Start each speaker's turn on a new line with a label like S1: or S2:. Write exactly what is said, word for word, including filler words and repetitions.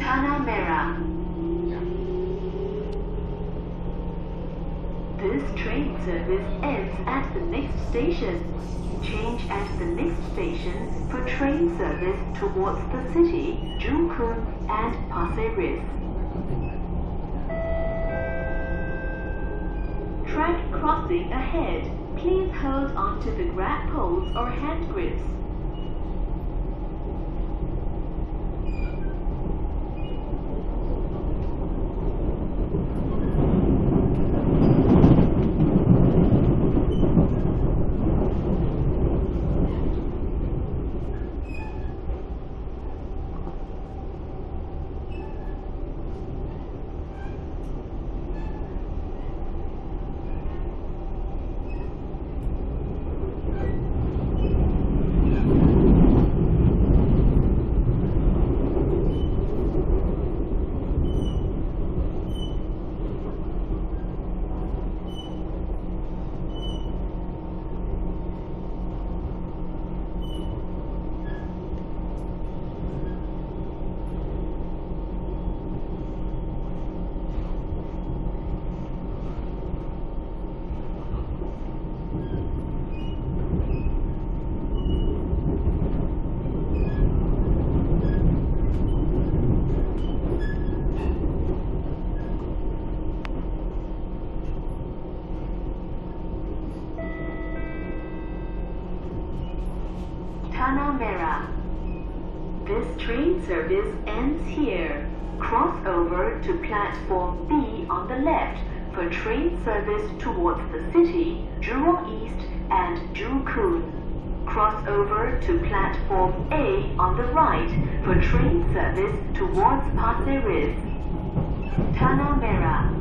S1: Tanah Merah. This train service ends at the next station. Change at the next station for train service towards the city, Joo Koon and Pasir Ris. Track crossing ahead. Please hold onto the grab poles or hand grips. Tanah Merah. This train service ends here. Cross over to platform B on the left for train service towards the city, Jurong East and Joo Koon. Cross over to platform A on the right for train service towards Pasir Ris. Tanah Merah.